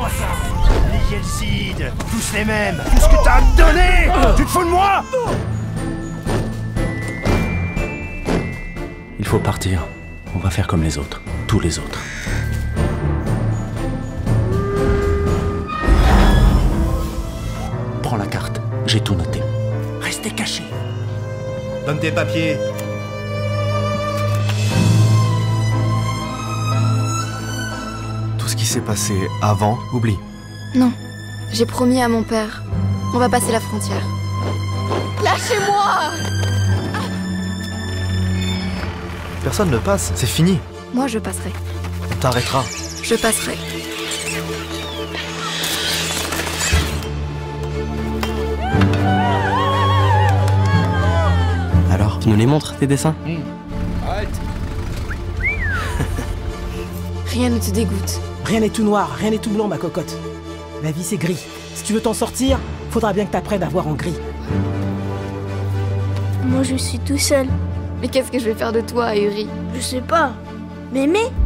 Donne-moi ça. Les Yelsides, tous les mêmes. Tout ce que t'as à me donner. Tu te fous de moi? Il faut partir. On va faire comme les autres. Tous les autres. Prends la carte. J'ai tout noté. Restez cachés. Donne tes papiers. Tout ce qui s'est passé avant, oublie. Non, j'ai promis à mon père. On va passer la frontière. Lâchez-moi! Personne ne passe, c'est fini. Moi, je passerai. On t'arrêtera. Je passerai. Alors, tu nous les montres, tes dessins? Arrête. Rien ne te dégoûte. Rien n'est tout noir, rien n'est tout blanc, ma cocotte. La vie, c'est gris. Si tu veux t'en sortir, faudra bien que t'apprennes à voir en gris. Moi, je suis tout seul. Mais qu'est-ce que je vais faire de toi, Ahuri? Je sais pas. M'aimer?